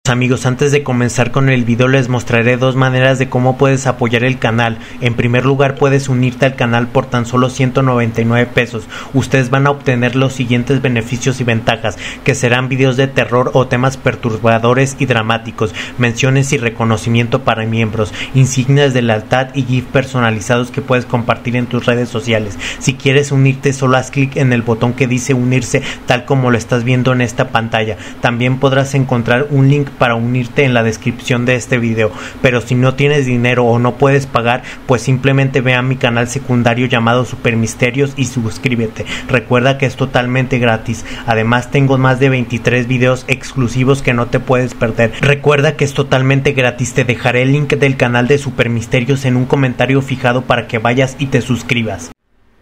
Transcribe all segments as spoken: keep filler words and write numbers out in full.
amigos, antes de comenzar con el video les mostraré dos maneras de cómo puedes apoyar el canal. En primer lugar, puedes unirte al canal por tan solo ciento noventa y nueve pesos. Ustedes van a obtener los siguientes beneficios y ventajas, que serán videos de terror o temas perturbadores y dramáticos, menciones y reconocimiento para miembros, insignias de lealtad y GIF personalizados que puedes compartir en tus redes sociales. Si quieres unirte, solo haz clic en el botón que dice unirse, tal como lo estás viendo en esta pantalla. También podrás encontrar un link para unirte en la descripción de este video, pero si no tienes dinero o no puedes pagar, pues simplemente ve a mi canal secundario llamado Super Misterios y suscríbete. Recuerda que es totalmente gratis. Además tengo más de veintitrés videos exclusivos que no te puedes perder. Recuerda que es totalmente gratis. Te dejaré el link del canal de Super Misterios en un comentario fijado para que vayas y te suscribas.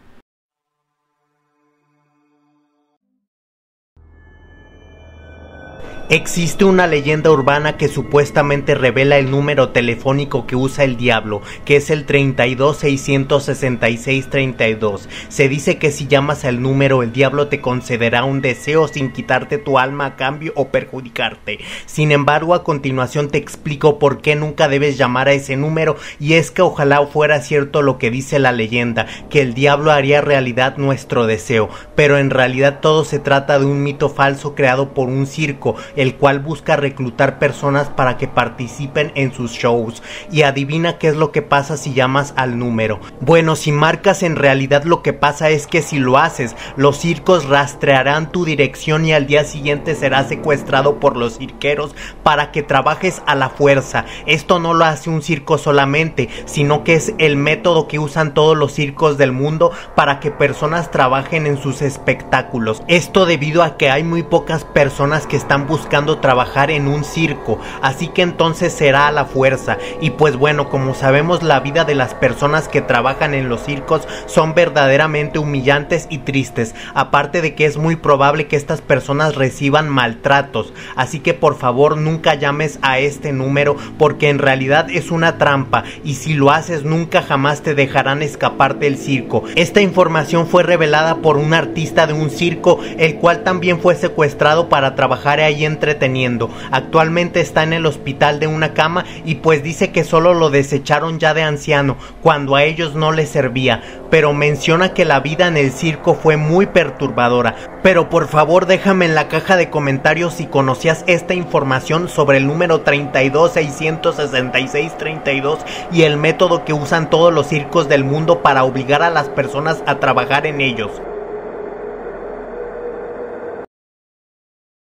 Existe una leyenda urbana que supuestamente revela el número telefónico que usa el diablo, que es el treinta y dos seiscientos sesenta y seis treinta y dos. Se dice que si llamas al número, el diablo te concederá un deseo sin quitarte tu alma a cambio o perjudicarte. Sin embargo, a continuación te explico por qué nunca debes llamar a ese número, y es que ojalá fuera cierto lo que dice la leyenda, que el diablo haría realidad nuestro deseo, pero en realidad todo se trata de un mito falso creado por un circo, el cual busca reclutar personas para que participen en sus shows. Y adivina qué es lo que pasa si llamas al número. Bueno, si marcas, en realidad lo que pasa es que si lo haces, los circos rastrearán tu dirección y al día siguiente serás secuestrado por los cirqueros para que trabajes a la fuerza. Esto no lo hace un circo solamente, sino que es el método que usan todos los circos del mundo para que personas trabajen en sus espectáculos. Esto debido a que hay muy pocas personas que están buscando buscando trabajar en un circo, así que entonces será a la fuerza. Y pues bueno, como sabemos, la vida de las personas que trabajan en los circos son verdaderamente humillantes y tristes, aparte de que es muy probable que estas personas reciban maltratos, así que por favor nunca llames a este número, porque en realidad es una trampa, y si lo haces nunca jamás te dejarán escapar del circo. Esta información fue revelada por un artista de un circo, el cual también fue secuestrado para trabajar ahí en entreteniendo. Actualmente está en el hospital de una cama y pues dice que solo lo desecharon ya de anciano, cuando a ellos no les servía, pero menciona que la vida en el circo fue muy perturbadora. Pero por favor déjame en la caja de comentarios si conocías esta información sobre el número treinta y dos seiscientos sesenta y seis treinta y dos y el método que usan todos los circos del mundo para obligar a las personas a trabajar en ellos.